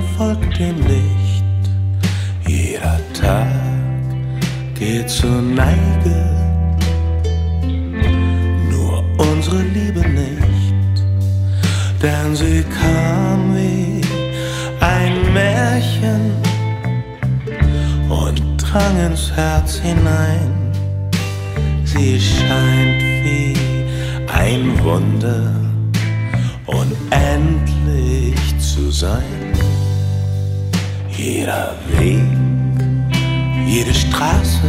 folgt dem Licht. Jeder Tag geht zur Neige, nur unsere Liebe nicht, denn sie kam wie ein Märchen und drang ins Herz hinein. Sie scheint wie ein Wunder, unendlich zu sein. Jeder Weg, jede Straße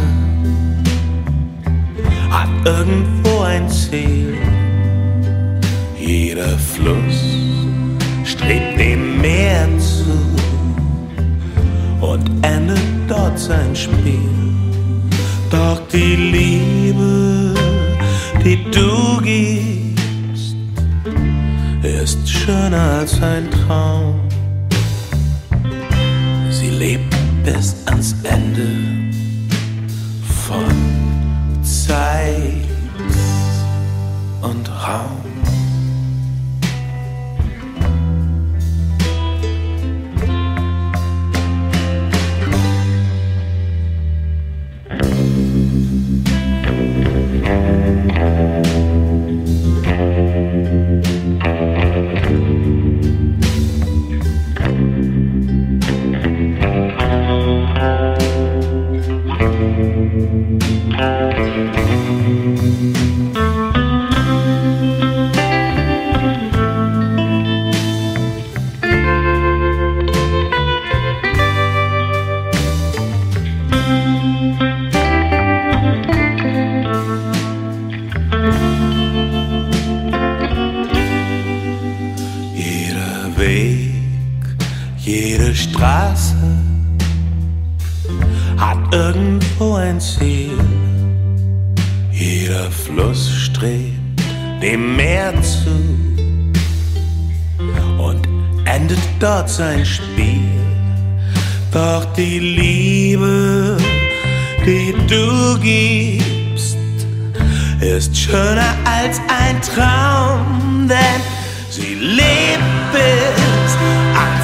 hat irgendwo ein Ziel. Jeder Fluss strebt dem Meer zu und endet dort sein Spiel. Doch die Liebe, die du gibst, ist schöner als ein Traum. Sie lebt bis ans Ende von Zeit und Raum. Jede Straße hat irgendwo ein Ziel. Jeder Fluss strebt dem Meer zu und endet dort sein Spiel. Doch die Liebe, die du gibst, ist schöner als ein Traum, denn sie lebt bis ans